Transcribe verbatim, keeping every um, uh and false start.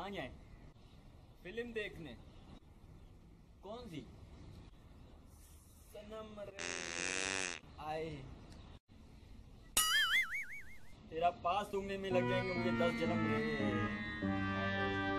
कहाँ जाए? फिल्म देखने। कौन सी? सनम रे आए। तेरा पास सूंघने में लग जाएंगे मुझे दस जन्म रे।